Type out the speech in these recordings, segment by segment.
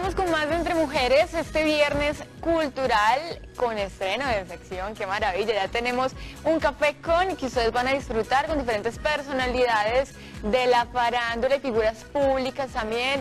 Continuamos con más de Entre Mujeres, este viernes cultural con estreno de sección, qué maravilla, ya tenemos un café con que ustedes van a disfrutar con diferentes personalidades de la farándula y figuras públicas también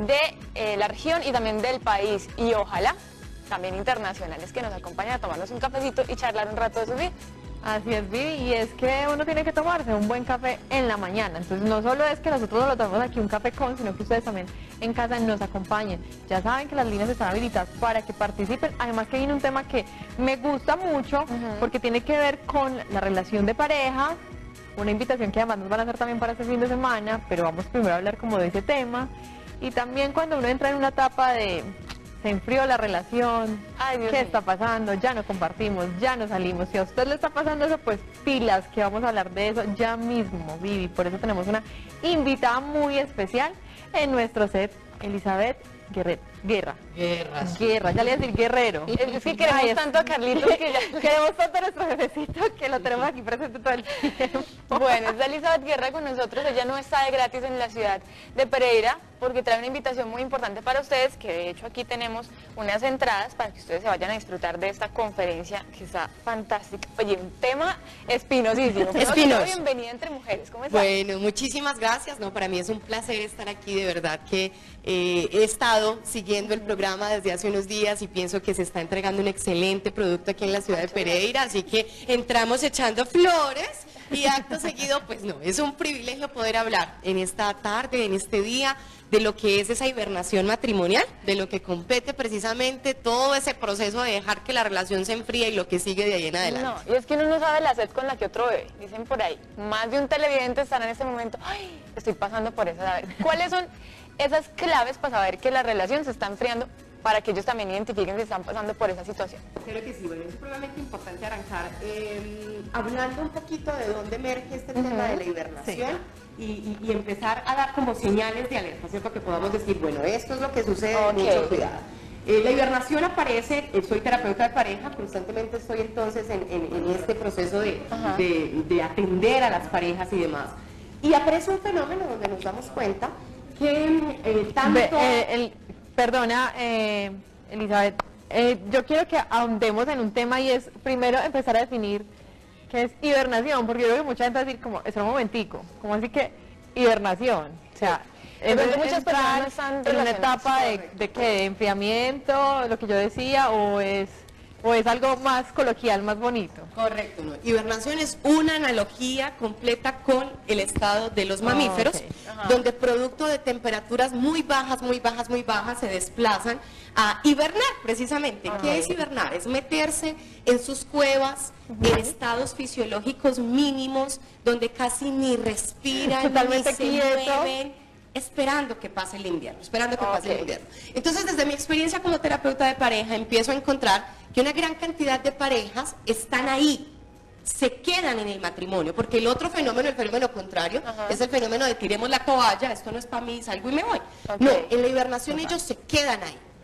de la región y también del país y ojalá también internacionales que nos acompañen a tomarnos un cafecito y charlar un rato de sus vidas. Así es, Vivi, y es que uno tiene que tomarse un buen café en la mañana, entonces no solo es que nosotros lo tomemos aquí un café con, sino que ustedes también en casa nos acompañen. Ya saben que las líneas están habilitadas para que participen, además que viene un tema que me gusta mucho porque tiene que ver con la relación de pareja, una invitación que además nos van a hacer también para este fin de semana, pero vamos primero a hablar como de ese tema, y también cuando uno entra en una etapa de... se enfrió la relación, ¿qué está pasando? Ya no compartimos, ya no salimos. Si a usted le está pasando eso, pues pilas, que vamos a hablar de eso ya mismo, Vivi. Por eso tenemos una invitada muy especial en nuestro set, Elizabeth Guerra, ya le voy a decir Guerrero. Es que queremos tanto a Carlitos que ya... Queremos tanto a nuestro jefecito que lo tenemos aquí presente todo el tiempo. Bueno, está Elizabeth Guerra con nosotros, ella no está de gratis en la ciudad de Pereira porque trae una invitación muy importante para ustedes, que de hecho aquí tenemos unas entradas para que ustedes se vayan a disfrutar de esta conferencia que está fantástica. Oye, un tema espinosísimo. Espinoso. Bienvenida Entre Mujeres, ¿cómo estás? Bueno, muchísimas gracias, no, para mí es un placer estar aquí, de verdad que he estado siguiendo el programa desde hace unos días y pienso que se está entregando un excelente producto aquí en la ciudad de Pereira, así que entramos echando flores y acto seguido, pues no, es un privilegio poder hablar en esta tarde, en este día, de lo que es esa hibernación matrimonial, de lo que compete precisamente todo ese proceso de dejar que la relación se enfríe y lo que sigue de ahí en adelante. No, y es que uno no sabe la sed con la que otro bebe, dicen por ahí. Más de un televidente estará en este momento, ay, estoy pasando por eso. ¿Cuáles son esas claves para saber que la relación se está enfriando, para que ellos también identifiquen si están pasando por esa situación? Creo que sí, bueno, es supremamente importante arrancar hablando un poquito de dónde emerge este tema de la hibernación. Sí. Y empezar a dar como señales de alerta, ¿cierto? Que podamos decir, bueno, esto es lo que sucede, mucho cuidado. La hibernación aparece, soy terapeuta de pareja, constantemente estoy entonces en este proceso de atender a las parejas y demás. Y aparece un fenómeno donde nos damos cuenta que tanto... Perdona, Elizabeth, yo quiero que ahondemos en un tema y es primero empezar a definir qué es hibernación, porque yo creo que mucha gente va a decir como, es un momentico, como así que hibernación, o sea, muchas personas están en una etapa de enfriamiento, lo que yo decía, o es algo más coloquial, más bonito. Correcto, no. Hibernación es una analogía completa con el estado de los mamíferos, donde producto de temperaturas muy bajas, se desplazan a hibernar precisamente. ¿Qué es hibernar? Es meterse en sus cuevas, en estados fisiológicos mínimos, donde casi ni respiran, totalmente ni se mueven, esperando que pase el invierno, Entonces, desde mi experiencia como terapeuta de pareja, empiezo a encontrar que una gran cantidad de parejas están ahí, se quedan en el matrimonio, porque el otro fenómeno, el fenómeno contrario, es el fenómeno de tiremos la toalla, esto no es para mí, salgo y me voy. No, en la hibernación ellos se quedan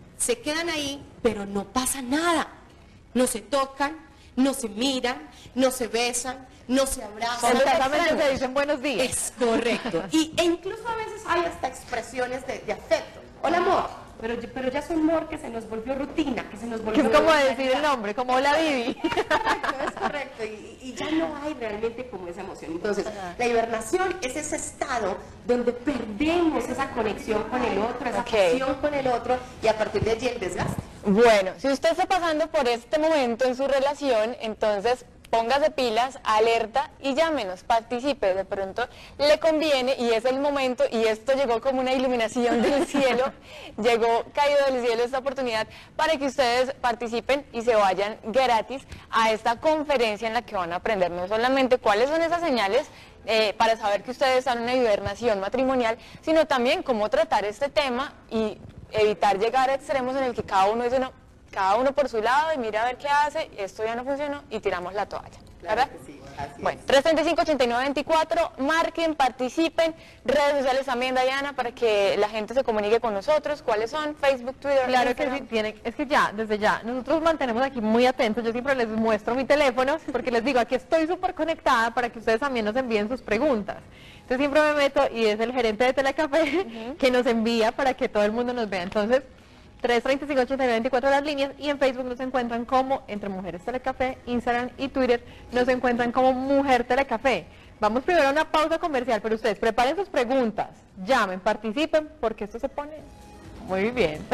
ahí, pero no pasa nada, no se tocan, no se miran, no se besan, no se abrazan. Solamente se dicen buenos días. Es correcto. E incluso a veces hay hasta expresiones de afecto. Hola, amor. Pero ya es un amor que se nos volvió rutina, que se nos volvió... Que es como decir el nombre, como hola, Vivi. Es correcto. Y ya no hay realmente como esa emoción. Entonces, la hibernación es ese estado donde perdemos esa conexión con el otro, esa pasión con el otro, y a partir de allí el desgaste. Bueno, si usted está pasando por este momento en su relación, entonces póngase pilas, alerta y llámenos, participe, de pronto le conviene y es el momento, y esto llegó como una iluminación del cielo, llegó caído del cielo esta oportunidad para que ustedes participen y se vayan gratis a esta conferencia en la que van a aprender no solamente cuáles son esas señales para saber que ustedes están en una hibernación matrimonial, sino también cómo tratar este tema y evitar llegar a extremos en el que cada uno dice no, cada uno por su lado y mira a ver qué hace, esto ya no funcionó y tiramos la toalla, ¿verdad? Claro que sí, así bueno, es. 335-8924, marquen, participen, redes sociales también, Dayana, para que la gente se comunique con nosotros, ¿cuáles son? Facebook, Twitter, Claro Instagram. que sí, es que ya, desde ya, nosotros mantenemos aquí muy atentos, yo siempre les muestro mi teléfono, porque les digo, aquí estoy súper conectada para que ustedes también nos envíen sus preguntas. Entonces siempre me meto y es el gerente de Telecafé que nos envía para que todo el mundo nos vea. Entonces, 335-8924 las líneas, y en Facebook nos encuentran como Entre Mujeres Telecafé, Instagram y Twitter nos encuentran como Mujer Telecafé. Vamos primero a una pausa comercial, pero ustedes preparen sus preguntas, llamen, participen, porque esto se pone muy bien.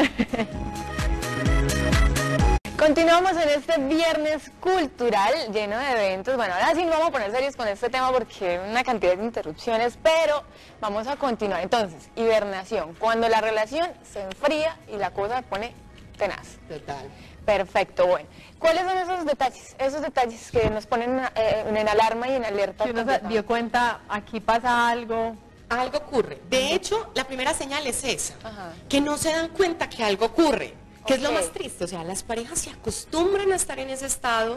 Continuamos en este viernes cultural lleno de eventos. Bueno, ahora sí nos vamos a poner serios con este tema porque hay una cantidad de interrupciones, pero vamos a continuar. Entonces, hibernación, cuando la relación se enfría y la cosa se pone tenaz. Total. Perfecto, bueno. ¿Cuáles son esos detalles que nos ponen en alarma y en alerta? Si uno se dio cuenta, aquí pasa algo. Algo ocurre. De hecho, la primera señal es esa, Ajá. que no se dan cuenta que algo ocurre. Que es lo Ok. más triste, o sea, las parejas se acostumbran a estar en ese estado,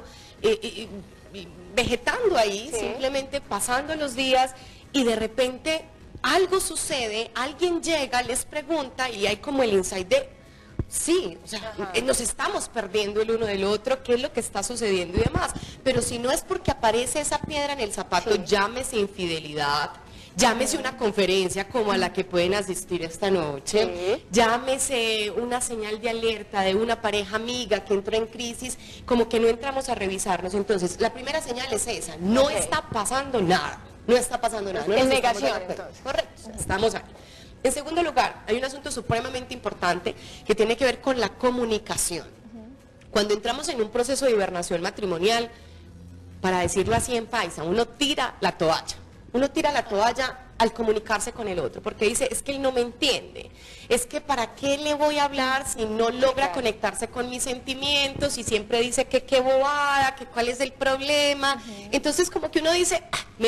vegetando ahí, Sí. simplemente pasando los días, y de repente algo sucede, alguien llega, les pregunta, y hay como el insight de, sí, o sea, Ajá. nos estamos perdiendo el uno del otro, qué es lo que está sucediendo y demás. Pero si no es porque aparece esa piedra en el zapato, Sí. llámese infidelidad, llámese una conferencia como a la que pueden asistir esta noche, Sí. llámese una señal de alerta de una pareja amiga que entró en crisis, como que no entramos a revisarnos. Entonces, la primera señal es esa, no Ok. está pasando nada, no está pasando nada. No En nos estamos negación, dando cuenta. entonces. Correcto, o sea, estamos ahí. En segundo lugar, hay un asunto supremamente importante que tiene que ver con la comunicación. Cuando entramos en un proceso de hibernación matrimonial, para decirlo así en paisa, uno tira la toalla. Uno tira la toalla al comunicarse con el otro, porque dice, es que él no me entiende, es que para qué le voy a hablar si no logra Claro. conectarse con mis sentimientos y siempre dice que qué bobada, que cuál es el problema. Entonces como que uno dice, "Ah, me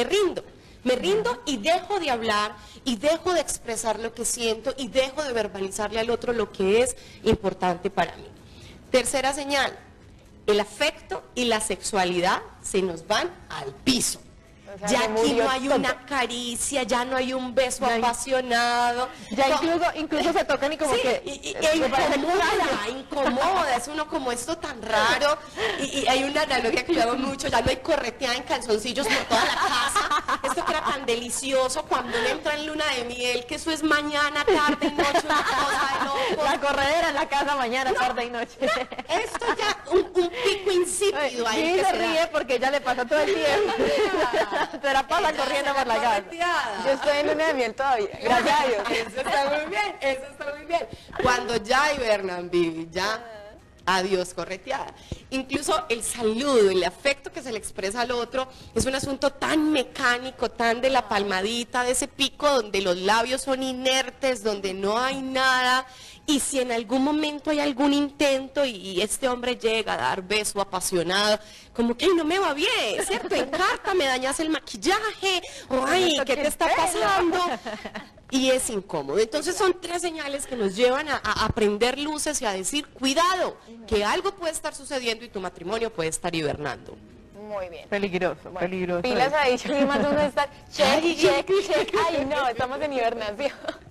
rindo y dejo de hablar y dejo de expresar lo que siento y dejo de verbalizarle al otro lo que es importante para mí". Tercera señal, el afecto y la sexualidad se nos van al piso. O sea, Ya se aquí murió no hay todo. una caricia, ya no hay un beso Ya hay- apasionado. Ya No, incluso se tocan y como sí, que... e incomoda, es uno como esto tan raro, y hay una analogía que yo hago mucho, ya no hay correteada en calzoncillos por toda la casa, esto que era tan delicioso cuando uno entra en luna de miel, que eso es mañana, tarde y noche, una cosa de locos. La corredera en la casa mañana, tarde y noche. Esto ya, un pico insípido ahí. Sí, que se se da. ría porque ella le pasa todo el tiempo. Se la pasa Ella corriendo se por la casa. correteada. Yo estoy en luna de miel todavía, gracias a Dios. Eso está muy bien, eso está muy bien. Cuando ya hibernan, Vivi, ya adiós correteada. Incluso el saludo, el afecto que se le expresa al otro es un asunto tan mecánico, tan de la palmadita, de ese pico donde los labios son inertes, donde no hay nada. Y si en algún momento hay algún intento y este hombre llega a dar beso apasionado, como que "Ay, no me va bien, ¿cierto? En carta me dañas el maquillaje, o ay, ¿qué te está pasando?". Y es incómodo. Entonces son tres señales que nos llevan a prender luces y a decir, cuidado, que algo puede estar sucediendo y tu matrimonio puede estar hibernando. Muy bien. Peligroso, Bueno, peligroso. pilas ahí, yo más uno está check, Ay, check, check. Ay, no, estamos en hibernación.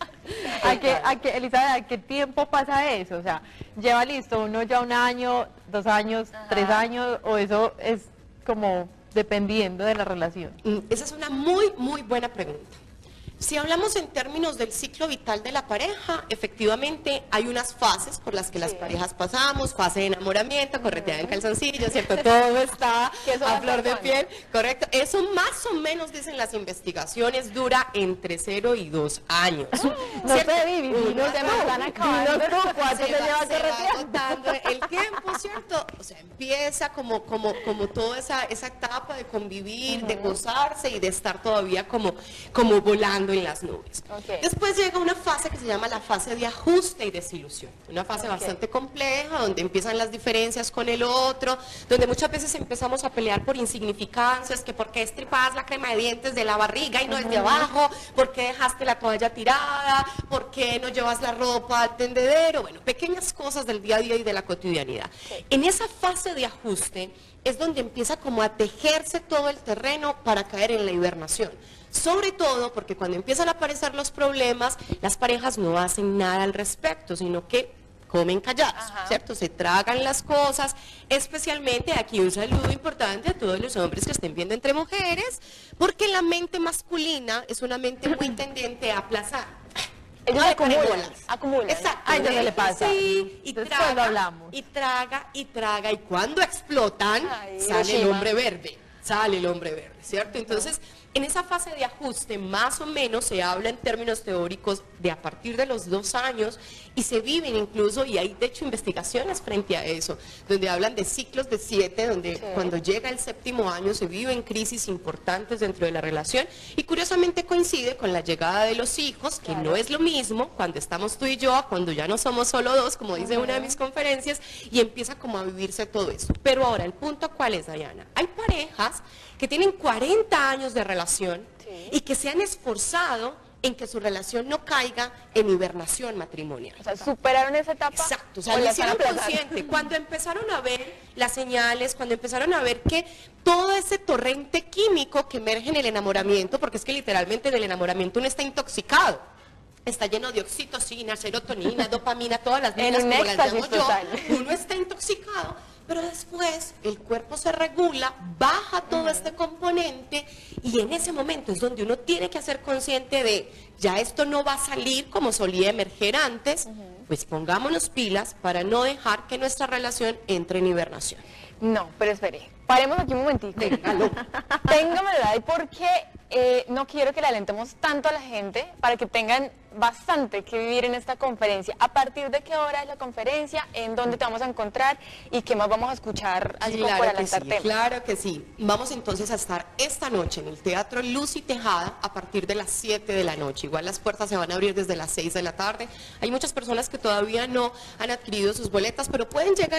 Elizabeth, ¿a qué tiempo pasa eso? O sea, lleva listo uno ya 1 año, 2 años, 3 años, o eso es como dependiendo de la relación. Esa es una muy, muy buena pregunta. Si hablamos en términos del ciclo vital de la pareja, efectivamente hay unas fases por las que las Sí. parejas pasamos, fase de enamoramiento, correteada en calzoncillos, ¿cierto? Todo está Que eso a va flor de pasando. piel, correcto. Eso más o menos, dicen las investigaciones, dura entre 0 y 2 años. No ¿cierto? sé, Vivi, Uno dinos se me están acabando. dinos tú, ¿cuánto se te va- lleva se va correteando? agotando el tiempo, ¿cierto? O sea, empieza como toda esa etapa de convivir, de gozarse y de estar todavía como volando en las nubes. Ok. Después llega una fase que se llama la fase de ajuste y desilusión. Una fase Ok. bastante compleja, donde empiezan las diferencias con el otro, donde muchas veces empezamos a pelear por insignificancias, que por qué estripas la crema de dientes de la barriga y no es de abajo, por qué dejaste la toalla tirada, por qué no llevas la ropa al tendedero, bueno, pequeñas cosas del día a día y de la cotidianidad. En esa fase de ajuste es donde empieza como a tejerse todo el terreno para caer en la hibernación. Sobre todo porque cuando empiezan a aparecer los problemas, las parejas no hacen nada al respecto, sino que comen callados, Ajá. ¿cierto? Se tragan las cosas, especialmente aquí un saludo importante a todos los hombres que estén viendo Entre Mujeres, porque la mente masculina es una mente muy tendente a aplazar. Ellos no dejan en acumulan, bolas. acumulan. Exacto. Ay, ya se le pasa. Sí, y Después traga, lo hablamos. y traga, y traga, y cuando explotan, Ay, sale el Hiroshima. hombre verde. Sale el hombre verde, ¿cierto? Entonces, en esa fase de ajuste, más o menos se habla en términos teóricos de a partir de los 2 años y se viven incluso, y hay de hecho investigaciones frente a eso, donde hablan de ciclos de 7, donde cuando llega el 7º año se viven crisis importantes dentro de la relación y curiosamente coincide con la llegada de los hijos, que no es lo mismo cuando estamos tú y yo, cuando ya no somos solo dos, como dice una de mis conferencias, y empieza como a vivirse todo eso. Pero ahora, el punto ¿cuál es, Diana? Hay parejas que tienen 40 años de relación y que se han esforzado en que su relación no caiga en hibernación matrimonial. O sea, superaron esa etapa. Exacto, o sea, o lo la hicieron están aplazando. consciente. Cuando empezaron a ver las señales, cuando empezaron a ver que todo ese torrente químico que emerge en el enamoramiento, porque es que literalmente en el enamoramiento uno está intoxicado. Está lleno de oxitocina, serotonina, dopamina, todas las En líneas un como las llamo éxtasis yo. total. Uno está intoxicado, pero después el cuerpo se regula, baja todo este componente y en ese momento es donde uno tiene que ser consciente de, ya esto no va a salir como solía emerger antes, pues pongámonos pilas para no dejar que nuestra relación entre en hibernación. No, pero espere, paremos aquí un momentico. Téngame verdad, porque no quiero que le alentemos tanto a la gente para que tengan bastante que vivir en esta conferencia. ¿A partir de qué hora es la conferencia? ¿En dónde te vamos a encontrar? ¿Y qué más vamos a escuchar? Así como para adelantar temas. Claro que sí. Vamos entonces a estar esta noche en el Teatro Luz y Tejada a partir de las 7 de la noche. Igual las puertas se van a abrir desde las 6 de la tarde. Hay muchas personas que todavía no han adquirido sus boletas, pero pueden llegar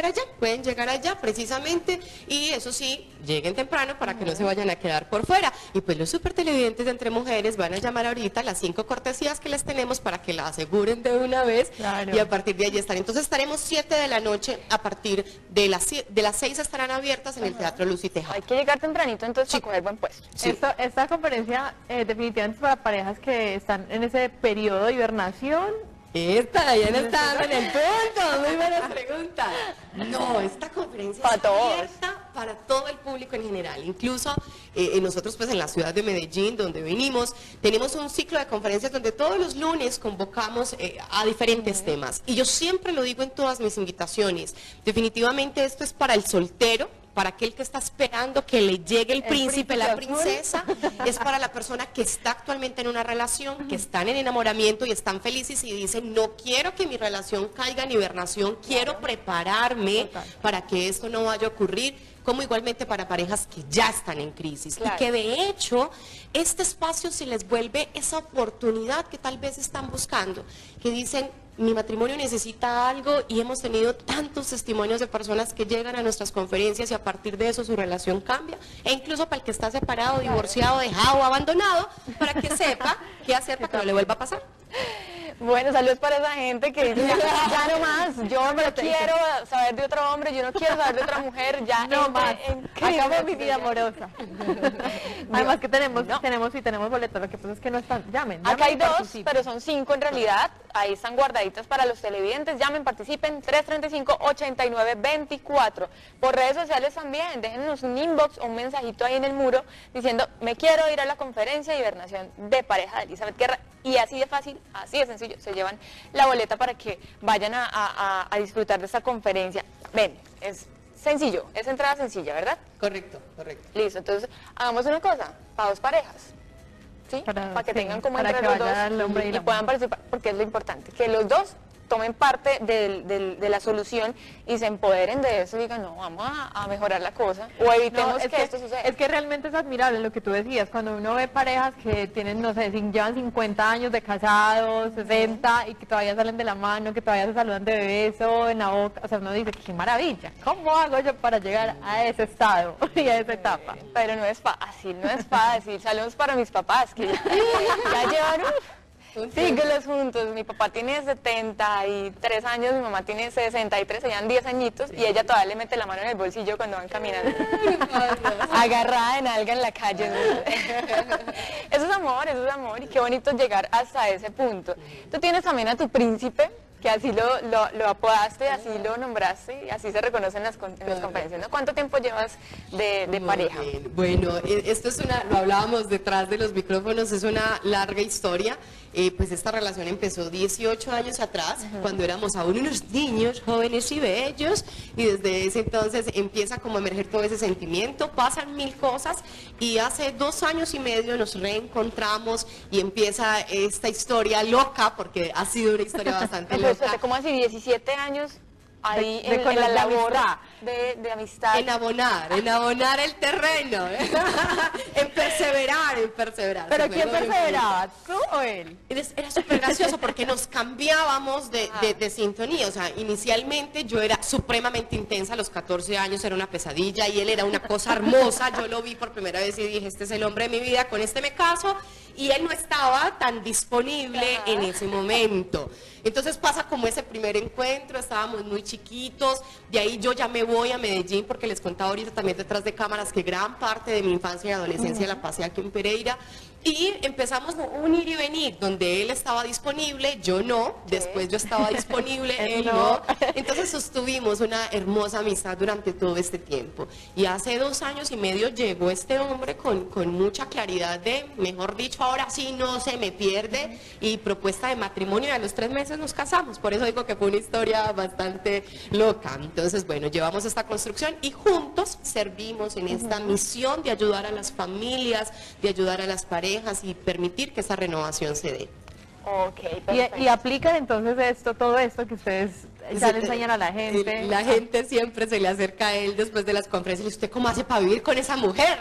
allá precisamente. Y eso sí, lleguen temprano para que no se vayan a quedar por fuera. Y pues los super televidentes de Entre Mujeres van a llamar ahorita las 5 cortesías que les tenemos para que la aseguren de una vez. Claro. Y a partir de allí estar. Entonces estaremos 7 de la noche, a partir de las 6 estarán abiertas en el Teatro Luz y Tejada. Hay que llegar tempranito entonces para coger buen puesto. Sí. Esta conferencia definitivamente es para parejas que están en ese periodo de hibernación. Diana está dando en el punto, muy buenas preguntas. No, esta conferencia Para es todos. abierta para todo el público en general. Incluso nosotros pues en la ciudad de Medellín, donde venimos, tenemos un ciclo de conferencias donde todos los lunes convocamos a diferentes temas. Y yo siempre lo digo en todas mis invitaciones, definitivamente esto es para el soltero, para aquel que está esperando que le llegue el príncipe, la azul. princesa, es para la persona que está actualmente en una relación, que están en enamoramiento y están felices y dicen, no quiero que mi relación caiga en hibernación, quiero prepararme Total. para que esto no vaya a ocurrir, como igualmente para parejas que ya están en crisis. Claro. Y que de hecho, este espacio se les vuelve esa oportunidad que tal vez están buscando, que dicen, mi matrimonio necesita algo y hemos tenido tantos testimonios de personas que llegan a nuestras conferencias y a partir de eso su relación cambia. E incluso para el que está separado, divorciado, dejado, abandonado, para que sepa qué hacer para que no le vuelva a pasar. Bueno, saludos para esa gente que dice, ya no más, yo no quiero saber de otro hombre, yo no quiero saber de otra mujer, ya No más. crisis Acabo mi vida existencial. amorosa. Además que tenemos boletos, lo que pasa es que no están, llamen Acá hay y 2, participen. pero son 5 en realidad. Ahí están guardaditas para los televidentes. Llamen, participen. 335-8924. Por redes sociales también. Déjenos un inbox o un mensajito ahí en el muro diciendo, me quiero ir a la conferencia de hibernación de pareja de Elizabeth Guerra. Y así de fácil, así de sencillo, se llevan la boleta para que vayan a disfrutar de esta conferencia. Ven, es sencillo, es entrada sencilla, ¿verdad? Correcto, correcto. Listo, entonces hagamos una cosa, para 2 parejas. ¿Sí? Para que sí, tengan como para entre que los vaya dos el hombre y la puedan mujer. participar, porque es lo importante, que los dos tomen parte de la solución y se empoderen de eso y digan, no, vamos a mejorar la cosa, o evitemos No, es que esto suceda. Es que realmente es admirable lo que tú decías, cuando uno ve parejas que tienen, no sé, llevan 50 años de casados, 60, y que todavía salen de la mano, que todavía se saludan de beso en la boca, o sea, uno dice, qué maravilla, ¿cómo hago yo para llegar a ese estado y a esa etapa? Pero no es fácil, no es fácil. Saludos para mis papás, que ya llevan siglos juntos. Mi papá tiene 73 años, mi mamá tiene 63, se llevan 10 añitos, y ella todavía le mete la mano en el bolsillo cuando van caminando. Agarrada en alga en la calle. Eso es amor, y qué bonito llegar hasta ese punto. Tú tienes también a tu príncipe, que así lo apodaste, así lo nombraste, y así se reconocen en las conferencias, ¿no? ¿Cuánto tiempo llevas de pareja? Bien. Bueno, esto es lo hablábamos detrás de los micrófonos, es una larga historia. Pues esta relación empezó 18 años atrás, cuando éramos aún unos niños jóvenes y bellos, y desde ese entonces empieza como a emerger todo ese sentimiento, pasan mil cosas, y hace 2 años y medio nos reencontramos y empieza esta historia loca, porque ha sido una historia bastante loca. ¿Cómo así? 17 años ahí De en la labor amistad. de amistad. En abonar el terreno, en perseverar. ¿Pero quién perseveraba? ¿Tú o él? Era súper gracioso porque nos cambiábamos de sintonía, o sea, inicialmente yo era supremamente intensa, a los 14 años era una pesadilla y él era una cosa hermosa, yo lo vi por primera vez y dije, este es el hombre de mi vida, con este me caso, y él no estaba tan disponible en ese momento. Entonces pasa como ese primer encuentro, estábamos muy chiquitos, de ahí yo ya me voy a Medellín porque les contaba ahorita también detrás de cámaras que gran parte de mi infancia y adolescencia la pasé aquí en Pereira, y empezamos un ir y venir, donde él estaba disponible, yo no, después yo estaba disponible, él no. Entonces sostuvimos una hermosa amistad durante todo este tiempo. Y hace 2 años y medio llegó este hombre con mucha claridad de, mejor dicho, ahora sí no se me pierde, y propuesta de matrimonio, y a los 3 meses nos casamos. Por eso digo que fue una historia bastante loca. Entonces, bueno, llevamos esta construcción y juntos servimos en esta misión de ayudar a las familias, de ayudar a las parejas y permitir que esa renovación se dé. Ok, perfecto. Y aplican entonces todo esto que ustedes ya le enseñan a la gente. La gente siempre se le acerca a él después de las conferencias y dice, ¿usted cómo hace para vivir con esa mujer?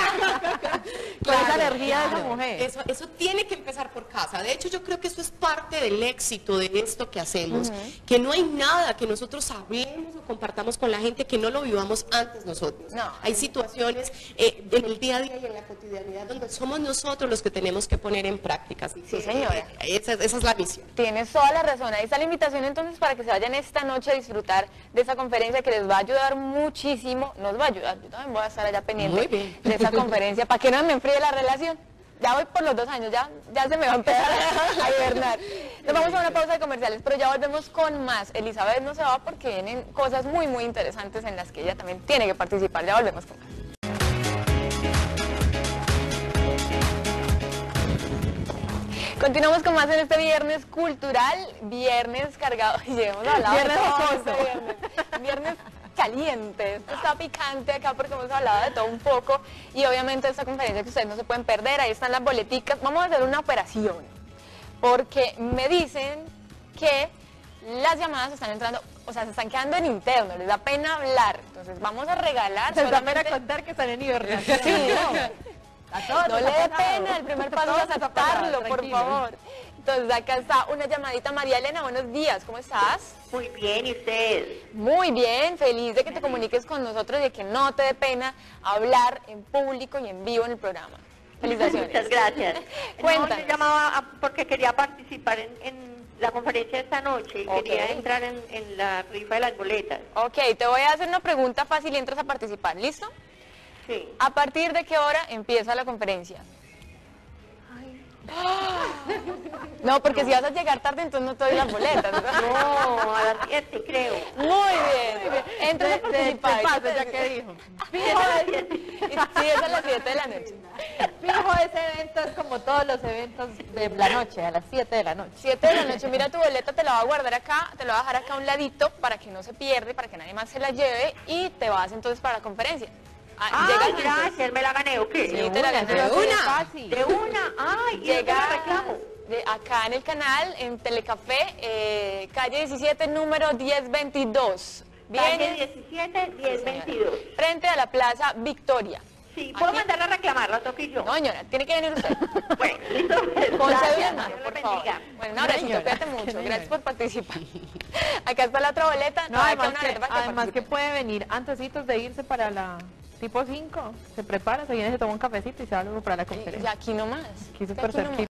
Con esa energía de esa mujer. Eso tiene que empezar por casa. De hecho, yo creo que eso es parte del éxito de esto que hacemos, que no hay nada que nosotros hablemos o compartamos con la gente que no lo vivamos antes nosotros. No. Hay situaciones en el día a día y en la cotidianidad donde somos nosotros los que tenemos que poner en práctica. Así Sí, que, señora. Esa es la misión. Tienes toda la razón. Ahí está la invitación entonces para que se vayan esta noche a disfrutar de esa conferencia que les va a ayudar muchísimo. Nos va a ayudar. Yo también voy a estar allá pendiente Muy bien. de esa conferencia para que no me enfríe la relación. Ya voy por los 2 años, ya se me va a empezar a hibernar. Nos vamos a una pausa de comerciales, pero ya volvemos con más. Elizabeth no se va porque vienen cosas muy, muy interesantes en las que ella también tiene que participar. Ya volvemos con más. Continuamos con más en este viernes cultural, viernes cargado, y hemos hablado Viernes de todo jocoso. este viernes caliente, esto está picante acá porque hemos hablado de todo un poco, y obviamente esta conferencia que ustedes no se pueden perder, ahí están las boleticas. Vamos a hacer una operación, porque me dicen que las llamadas están entrando, o sea, se están quedando en interno, les da pena hablar, entonces vamos a regalar Se van a solamente... contar que están en hibernación. Sí, no. A todos No nos le ha dé pasado. pena, el primer paso Todos es nos ha pasado, aceptarlo, por tranquilo. favor. Entonces acá está una llamadita. María Elena, buenos días, ¿cómo estás? Muy bien, ¿y usted? Muy bien, feliz de que te comuniques con nosotros y de que no te dé pena hablar en público y en vivo en el programa. Felicitaciones. Muchas gracias. Cuéntanos. No, yo llamaba porque quería participar en la conferencia esta noche y Ok. quería entrar en la rifa de las boletas. Ok, te voy a hacer una pregunta fácil y entras a participar, ¿listo? Sí. ¿A partir de qué hora empieza la conferencia? No, porque si vas a llegar tarde, entonces no te doy las boletas, ¿verdad? No, a las 7 creo. Muy bien. Entras a participar. paso, ya que dijo. Sí, es a las 7 de la noche. Fijo, ese evento es como todos los eventos de la noche, a las 7 de la noche. 7 de la noche, mira tu boleta, te la voy a guardar acá, te la voy a dejar acá a un ladito para que no se pierda, para que nadie más se la lleve, y te vas entonces para la conferencia. Llega Ay, antes. gracias, ¿me la gané o qué? Sí, te la gané. Pero así de una. fácil. De una, ay, ¿y dónde Llega la reclamo? acá en el canal, en Telecafé, calle 17, número 1022. Calle Viene 17, 1022. frente a la Plaza Victoria. Sí, ¿puedo Aquí. mandarla a reclamar? La toqué yo. No, señora, tiene que venir usted. Bueno, listo. Con Gracias, cédula en mano, Dios por le favor. bendiga. Bueno, un abracito, Señora, cuídate qué mucho. señora. Gracias por participar. Acá está la otra boleta. No, hay además una que, alerta para además que participen. puede venir antesitos de irse para la tipo 5, se prepara, se viene, se toma un cafecito y se va luego para la Y conferencia. aquí nomás. Aquí súper Aquí nomás. cerquita.